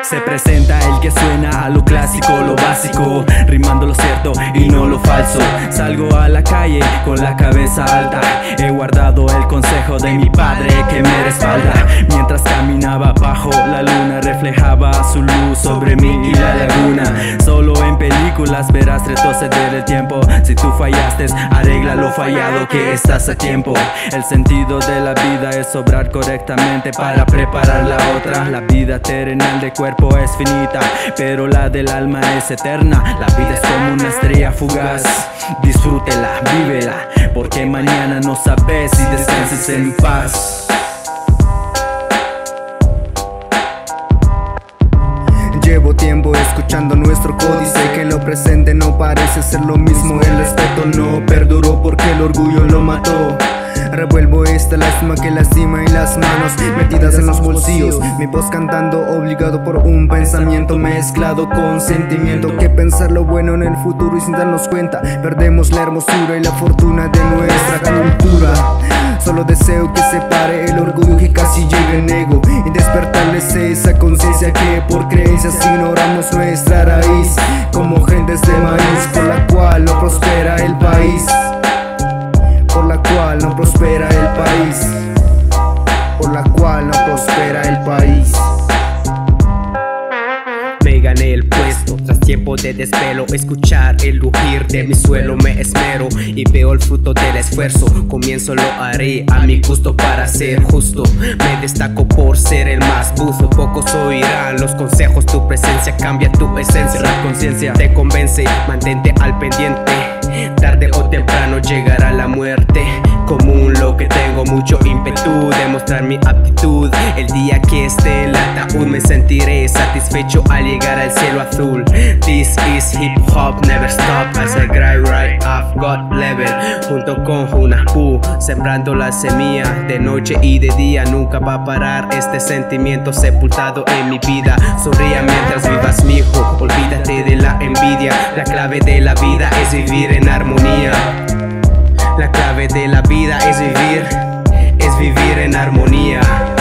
Se presenta el que suena a lo clásico, lo básico, rimando lo cierto y no lo falso. Salgo a la calle con la cabeza alta, he guardado el consejo de mi padre que me respalda. Mientras caminaba bajo la luna, reflejaba su luz sobre mí y la laguna. Solo en películas verás retroceder el tiempo. Si tú fallaste, arregla lo fallado, que estás a tiempo. El sentido de la vida es obrar correctamente para preparar la otra. La vida terrenal de cuerpo es finita, pero la del alma es eterna. La vida es como una estrella fugaz, disfrútela, vívela, porque mañana no sabes si descanses en paz. Llevo tiempo escuchando nuestro códice, que lo presente no parece ser lo mismo. El respeto no perduró porque el orgullo lo mató. Revuelvo esta lástima que lastima y las manos metidas en los bolsillos. Mi voz cantando obligado por un pensamiento mezclado con sentimiento. Que pensar lo bueno en el futuro y sin darnos cuenta perdemos la hermosura y la fortuna de nuestra cultura. Solo deseo que se pare el orgullo que casi llega en ego, y despertarles esa conciencia que por creencias ignoramos nuestra raíz. Como gentes de maíz por la cual no prospera el país, por la cual no prospera el país, por la cual no prospera el país. Me gané el puesto tras tiempo de desvelo. Escuchar el rugir de mi suelo me esmero y veo el fruto del esfuerzo. Comienzo, lo haré a mi gusto para ser justo. Me destaco por ser el más buzo. Pocos oirán los consejos, tu presencia cambia tu esencia. La conciencia te convence, mantente al pendiente. Tarde o temprano llegará la muerte. Común lo que tengo, mucho ímpetu, demostrar mi aptitud. El día que esté en el ataúd me sentiré satisfecho al llegar al cielo azul. This is hip hop, never stop. As I grind right off God level. Junto con Junapu, sembrando la semilla de noche y de día. Nunca va a parar este sentimiento sepultado en mi vida. Sonría mientras vivas, mi hijo, olvídate de la envidia. La clave de la vida es vivir en armonía. La clave de la vida es vivir en armonía.